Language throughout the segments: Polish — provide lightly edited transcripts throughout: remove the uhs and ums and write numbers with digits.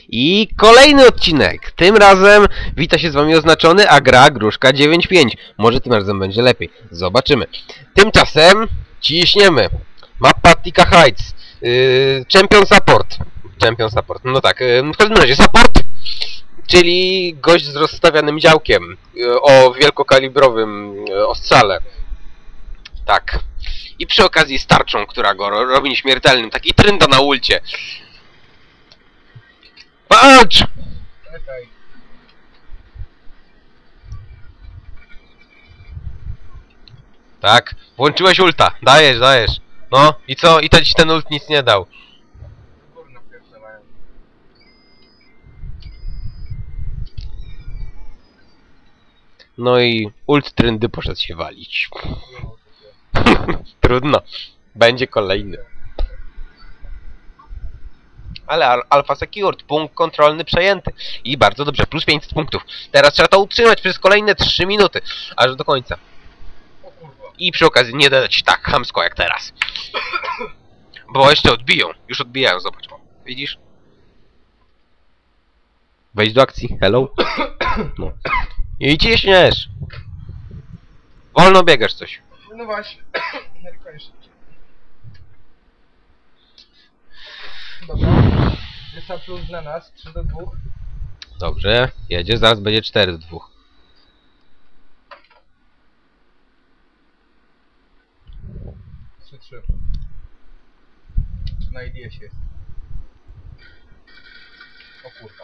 I kolejny odcinek. Tym razem wita się z wami oznaczony, a gra Gruszka 95. Może tym razem będzie lepiej. Zobaczymy. Tymczasem ciśniemy. Mapa Tika Heights. Champion Support. Champion Support. No tak. W każdym razie support, czyli gość z rozstawianym działkiem o wielkokalibrowym ostrzale. Tak. I przy okazji z tarczą, która go robi nieśmiertelnym. Taki trynda na ulcie. Patrz! Czekaj. Tak, włączyłeś ulta. Dajesz, dajesz. No, i co? I to ci ten ult nic nie dał. Górno pierdolają. No i ult tryndy poszedł się walić. Trudno. Będzie kolejny. Ale Alpha Secured, punkt kontrolny przejęty. I bardzo dobrze, plus 500 punktów. Teraz trzeba to utrzymać przez kolejne 3 minuty. Aż do końca. O kurwa. I przy okazji nie dać tak chamsko jak teraz. Bo jeszcze odbiją. Już odbijają, zobacz. O, widzisz? Wejdź do akcji. Hello. No. I ciśniesz. Wolno biegasz coś. No właśnie. Narkujesz. Dobra. Jest A plus dla nas. 3 do 2. Dobrze. Jedzie. Zaraz będzie 4 do 2. Trzy. Na IDS jest. O kurwa.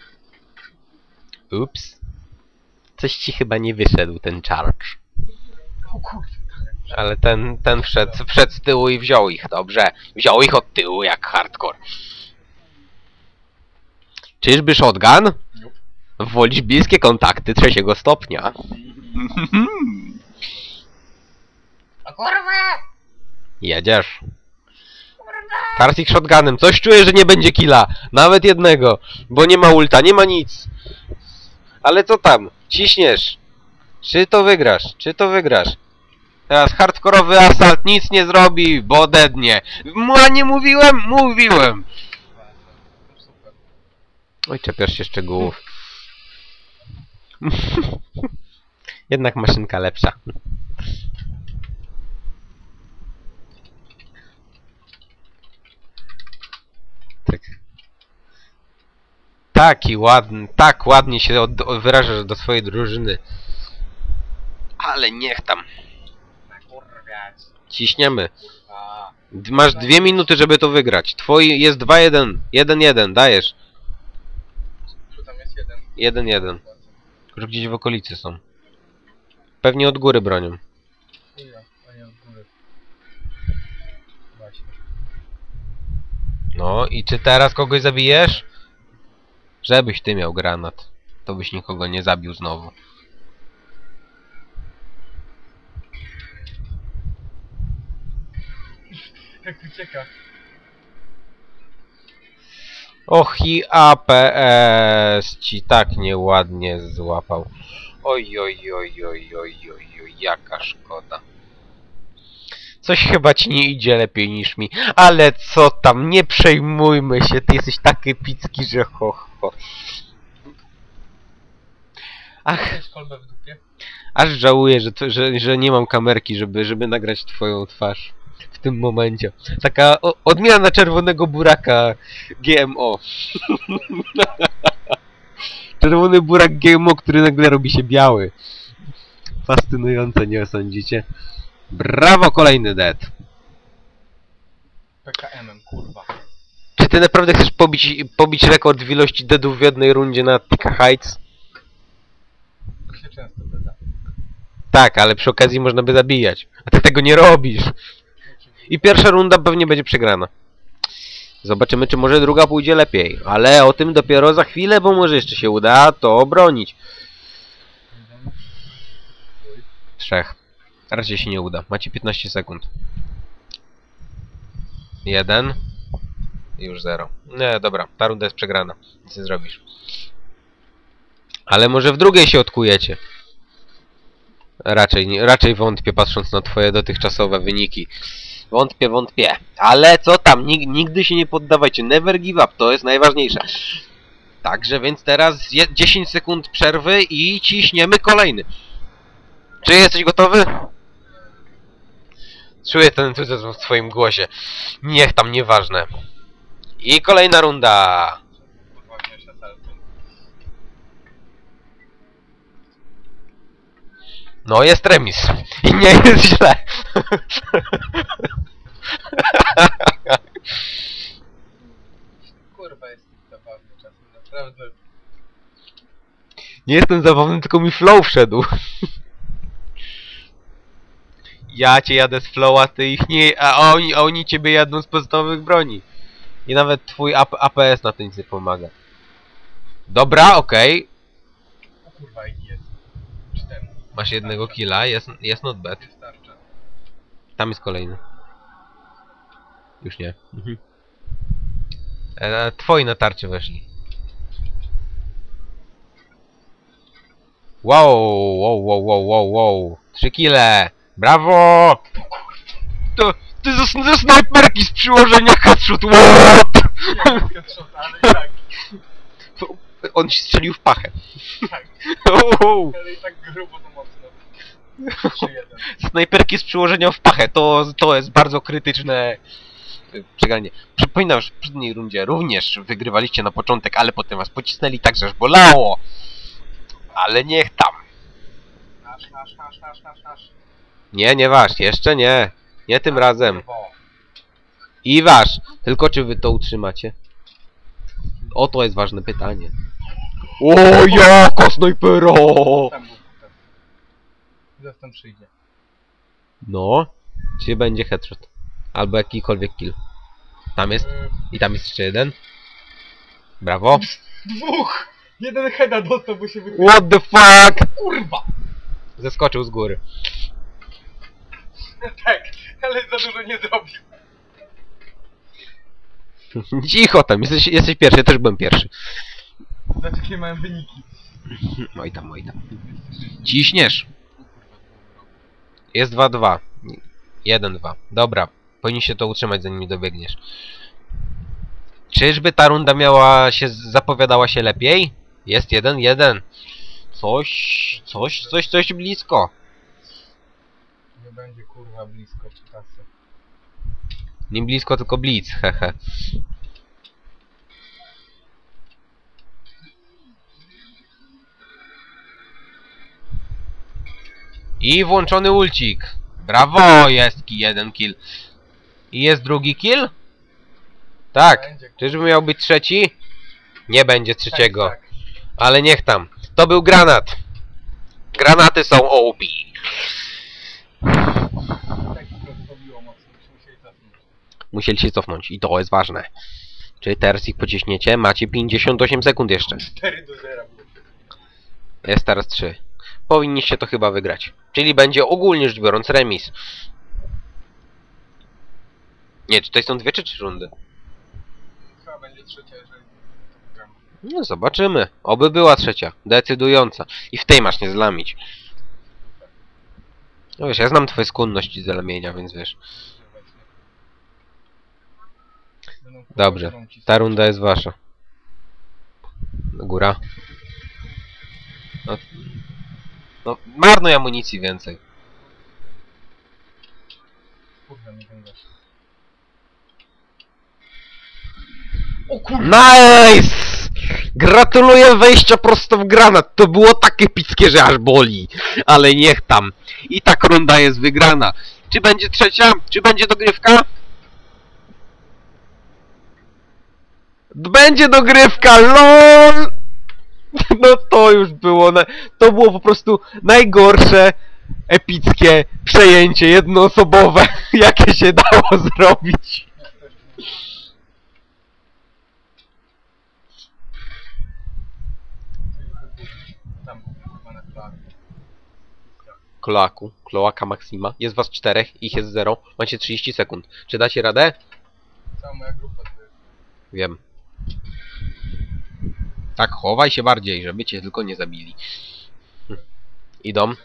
Ups. Coś ci chyba nie wyszedł ten charge. O kurwa. Ale ten wszedł z tyłu i wziął ich. Dobrze. Wziął ich od tyłu jak hardcore. Czyżby shotgun? Wolisz bliskie kontakty 3. stopnia. O kurwa! Jedziesz. Tarsik shotgunem. Coś czuję, że nie będzie killa. Nawet jednego. Bo nie ma ulta, nie ma nic. Ale co tam? Ciśniesz. Czy to wygrasz? Czy to wygrasz? Teraz hardkorowy asalt nic nie zrobi, bo dednie. Nie mówiłem? Mówiłem. Super. Oj, czepiasz się szczegółów. Jednak maszynka lepsza. Tak. Taki ładny, tak ładnie się wyrażasz do swojej drużyny. Ale niech tam. Kurwa. Ciśniemy. Kurwa. Masz 2 minuty, żeby to wygrać. Twoi jest 2-1. 1-1, dajesz. Tu tam jest jeden. 1-1. Już gdzieś w okolicy są. Pewnie od góry bronią. Chuja, a nie od góry. Właśnie. No i czy teraz kogoś zabijesz? Żebyś ty miał granat. To byś nikogo nie zabił znowu. Jak ucieka. Och i APS ci tak nieładnie złapał. Oj, oj, oj, oj, oj, oj, oj, jaka szkoda. Coś chyba ci nie idzie lepiej niż mi. Ale co tam, nie przejmujmy się, ty jesteś taki epicki, że ho, ho. Ach, Jest kolbę w dupie. aż żałuję, że nie mam kamerki, żeby nagrać twoją twarz w tym momencie. Taka odmiana czerwonego buraka GMO. Czerwony burak GMO, który nagle robi się biały. Fascynujące, nie sądzicie? Brawo, kolejny dead. PKM-em, kurwa. Czy ty naprawdę chcesz pobić rekord w ilości deadów w jednej rundzie na Tika Heights? To się często wyda. Tak, ale przy okazji można by zabijać. A ty tego nie robisz. I pierwsza runda pewnie będzie przegrana. Zobaczymy, czy może druga pójdzie lepiej. Ale o tym dopiero za chwilę, bo może jeszcze się uda to obronić. 3. Raczej się nie uda. Macie 15 sekund. 1. I już 0. Nie, dobra. Ta runda jest przegrana. Nic nie zrobisz. Ale może w drugiej się odkujecie. Raczej wątpię, patrząc na twoje dotychczasowe wyniki. Wątpię. Ale co tam? Nigdy się nie poddawajcie. Never give up. To jest najważniejsze. Także więc teraz 10 sekund przerwy i ciśniemy kolejny. Czy jesteś gotowy? Czuję ten entuzjazm w twoim głosie. Niech tam, nieważne. I kolejna runda. Kurwa, wziąć na salto. No, jest remis. I nie jest źle. Kurwa, jest zabawny czasem, naprawdę. Nie jestem zabawny, tylko mi flow wszedł. Ja cię jadę z flow, a ty ich nie... A oni ciebie jadą z podstawowych broni. I nawet twój APS na to nic nie pomaga. Dobra, okej. O kurwa, ich jest. 4. Masz jednego killa, jest not bad. Wystarcza. Tam jest kolejny. Już nie. Twoi na tarczy weszli. Wow. 3 kile! Brawo! To ze snajperki z przyłożenia headshot, what? Nie, headshot, ale tak. On się strzelił w pachę. Tak. Wow. Ale i tak grubo to mocno. 3-1. Snajperki z przyłożenia w pachę, to jest bardzo krytyczne przegranie. Przypominam, że w poprzedniej rundzie również wygrywaliście na początek, ale potem was pocisnęli tak, że aż bolało. Ale niech tam. Nasz. Nie waż, jeszcze nie. Nie tym razem. Kurwo. I waż. Tylko czy wy to utrzymacie? Oto jest ważne pytanie. O, jaka snajpera! Tam był ten. Zaraz tam przyjdzie. No. Czy będzie headshot? Albo jakikolwiek kill. Tam jest. I tam jest jeszcze jeden. Brawo. 2! Jeden heada dostał, bo się wypytał. What the fuck? Kurwa! Zeskoczył z góry. Tak, ale za dużo nie zrobił. Cicho tam, jesteś pierwszy, ja też byłem pierwszy. Zobacz jakie mają wyniki. Oj tam. Ciśniesz. Jest 2-2. 1-2. Dobra, powinniście to utrzymać, zanim mi dobiegniesz. Czyżby ta runda zapowiadała się lepiej? Jest 1-1. Coś blisko. Nie będzie kurwa blisko czasy. Nie blisko, tylko blitz, hehe. I włączony ulcik. Brawo, jest jeden kill. I jest drugi kill? Tak. Będzie, Czyżby miał być trzeci? Nie będzie trzeciego. Tak. Ale niech tam. To był granat. Granaty są OP. Tak rozpobiło mocno, musieli cofnąć. Musieli się cofnąć i to jest ważne. Czyli teraz ich pociśniecie? Macie 58 sekund jeszcze. 4-0 było. Jest teraz 3. Powinniście to chyba wygrać. Czyli będzie ogólnie rzecz biorąc remis. Nie, czy tutaj są 2 czy 3 rundy? Chyba będzie trzecia, jeżeli to wygramy. No zobaczymy. Oby była trzecia. Decydująca. I w tej masz nie zlamić. No wiesz, ja znam twoje skłonności do lamienia, więc wiesz. Dobrze. Ta runda jest wasza. Góra. No, marnuj amunicji więcej. Kurwa, nie ten gość. O kurwa! Nice! Gratuluję wejścia prosto w granat. To było tak epickie, że aż boli. Ale niech tam. I tak runda jest wygrana. Czy będzie trzecia? Czy będzie dogrywka? Będzie dogrywka, LOL! No to już było, to było po prostu najgorsze, epickie przejęcie jednoosobowe, jakie się dało zrobić. Tam, kurwa, na Kloaku, Kloaka Maxima. Jest was 4, ich jest 0. Macie 30 sekund. Czy dacie radę? Cała moja grupa to jest. Wiem. Tak, chowaj się bardziej, żeby cię tylko nie zabili. Idą.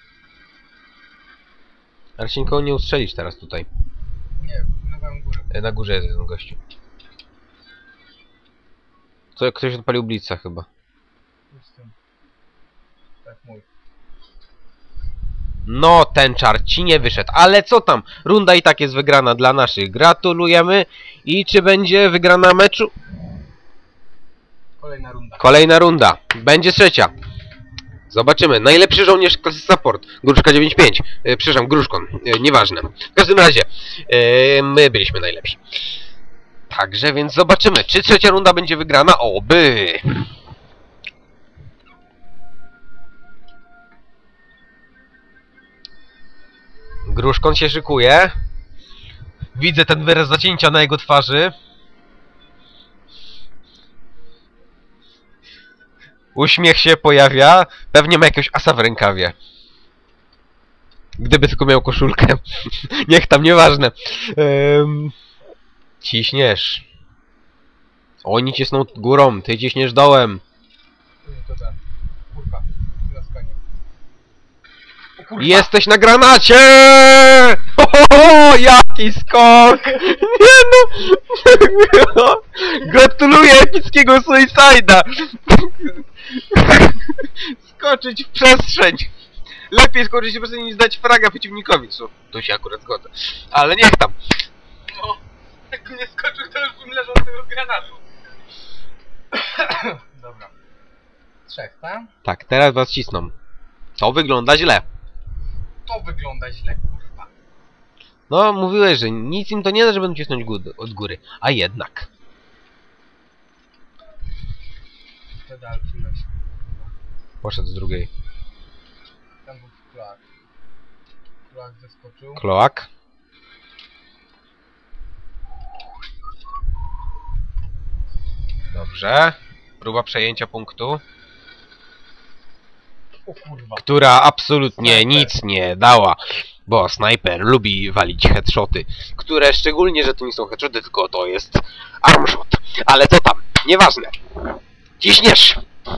Ale się nikogo nie ustrzelić teraz tutaj. Nie, na wam górę. Na górze jest jeden gościu. Co, ktoś odpalił blitza chyba. Z tym. Tak, mój. No, ten czar ci nie wyszedł, ale co tam? Runda i tak jest wygrana dla naszych. Gratulujemy. I czy będzie wygrana meczu? Kolejna runda. Kolejna runda. Będzie trzecia. Zobaczymy. Najlepszy żołnierz klasy support. Gruszka 9.5. Przepraszam, Gruszkon. Nieważne. W każdym razie, my byliśmy najlepsi. Także więc zobaczymy, czy trzecia runda będzie wygrana. Oby! Gruszkon się szykuje. Widzę ten wyraz zacięcia na jego twarzy. Uśmiech się pojawia. Pewnie ma jakiegoś asa w rękawie. Gdyby tylko miał koszulkę. Niech tam, nieważne. Ciśniesz. Oni cisną górą, ty ciśniesz dołem. To ten. Kurwa. Zaskanie. O kurwa. Jesteś na granacie! Ho, ho, ho, jaki skok! Nie no! Gratuluję epickiego suicide'a! Skoczyć w przestrzeń! Lepiej skoczyć w przestrzeń niż dać fraga przeciwnikowi. Tu się akurat zgodzę. Ale niech tam. No. Jak nie skoczył, to już bym leżał z tego granatu. Dobra. Trzech, tak? Tak, teraz was cisną. To wygląda źle. To wygląda źle, kurwa. No, mówiłeś, że nic im to nie da, że będą cisnąć od góry. A jednak. Pedal przyleś. Poszedł z drugiej. Tam był kloak. Kloak zeskoczył. Kloak. Dobrze. Próba przejęcia punktu. O kurwa. Która absolutnie Snajper. nic nie dała. Bo snajper lubi walić headshoty. Które szczególnie, że to nie są headshoty, tylko to jest armshot. Ale co tam? Nieważne. Ciśniesz!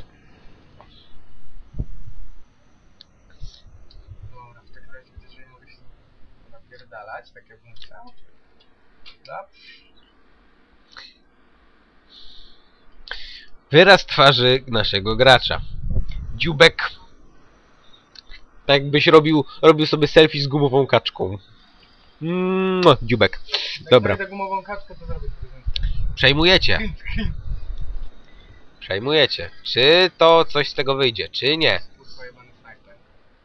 Dobra, w takim razie widzę, że nie mogę się napierdalać, tak jakbym chciał. Dobrze. Wyraz twarzy naszego gracza. Dziubek. Tak jakbyś robił sobie selfie z gumową kaczką. Dziubek. Dobra. Jak daj gumową kaczkę, to zrobię sobie zdjęcie. Przejmujecie. Print screen. Przejmujecie. Czy to coś z tego wyjdzie, czy nie? Kurwa, jebany snajper.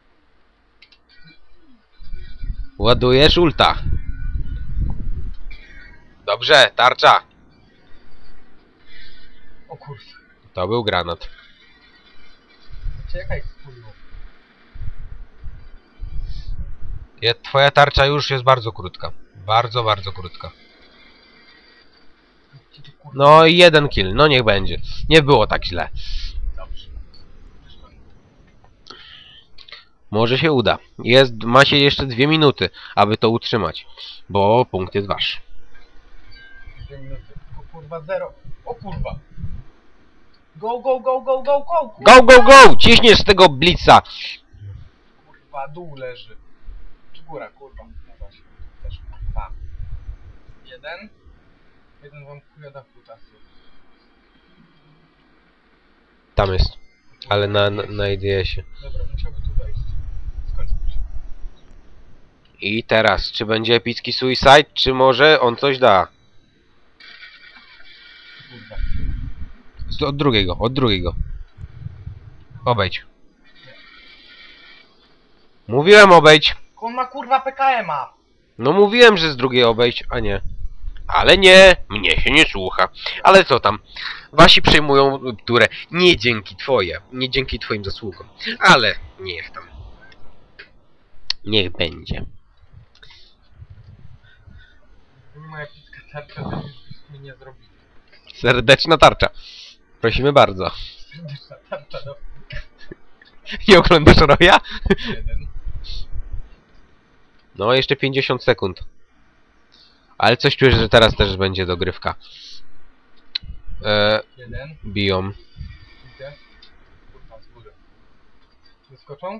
Ładujesz ulta. Dobrze, tarcza. O kurwa. To był granat. Czekaj, kurwa. Twoja tarcza już jest bardzo krótka. Bardzo, bardzo krótka. Ci tu, kurwa. No i 1 kill. No niech będzie. Nie było tak źle. Dobrze. Może się uda. Macie jeszcze 2 minuty, aby to utrzymać. Bo punkt jest wasz. 2 minuty. O kurwa, 0. O kurwa. Go, go, go, go, go, go! Go, go, go! Ciśniesz z tego blitza. Kurwa, dół leży. Czy góra, kurwa. No właśnie. Też kurwa. Jeden. Jeden wam chuja da futa. Tam jest. Ale na IDS-ie. Dobra, musiałby tu wejść. Skończmy się. I teraz, czy będzie epicki suicide, czy może on coś da? Kurwa. Od drugiego. Obejdź. Mówiłem obejdź. On ma kurwa PKM-a! No mówiłem, że z drugiej obejdź, a nie. Ale nie, mnie się nie słucha. Ale co tam? Wasi przejmują turę nie dzięki twoim zasługom. Ale niech tam. Niech będzie. Nie ma epicka tarcza, to już mi nie zrobili. Serdeczna tarcza. Prosimy bardzo. Serdeczna tarcza do Nie oglądasz Roya? jeden. No, jeszcze 50 sekund. Ale coś czuję, że teraz też będzie dogrywka. Jeden. Biją. Widzę. Kurwa, z góry. Wyskoczą?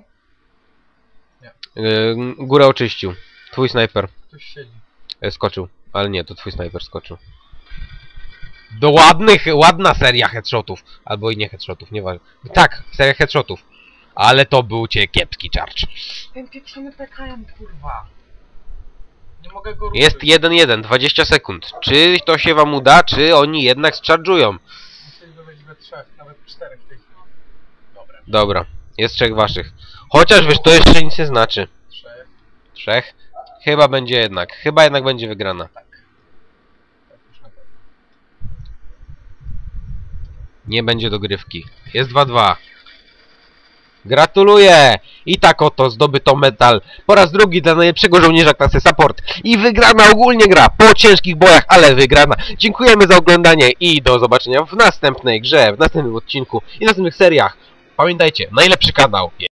Górę oczyścił. Twój snajper Ktoś siedzi. skoczył. Ale nie, to twój snajper skoczył. Ładna seria headshotów. Albo i nie headshotów, nieważne. Tak, seria headshotów. Ale to był cię kiepski charge. Ten pieprzony PKM, kurwa. Nie mogę go ruszyć. Jest 1-1, 20 sekund. Czy to się wam uda, czy oni jednak zcharge'ują? Musieliby być we 3, nawet 4 w tej chwili. Dobra. Dobra, jest 3 waszych. Chociaż wiesz, to jeszcze nic nie znaczy. 3. 3? Chyba będzie jednak. Chyba jednak będzie wygrana. Tak. Tak już na pewno. Nie będzie dogrywki. Jest 2-2. Gratuluję! I tak oto zdobyto medal po raz drugi dla najlepszego żołnierza klasy support. I wygrana ogólnie gra po ciężkich bojach, ale wygrana. Dziękujemy za oglądanie i do zobaczenia w następnej grze, w następnym odcinku i w następnych seriach. Pamiętajcie, najlepszy kanał.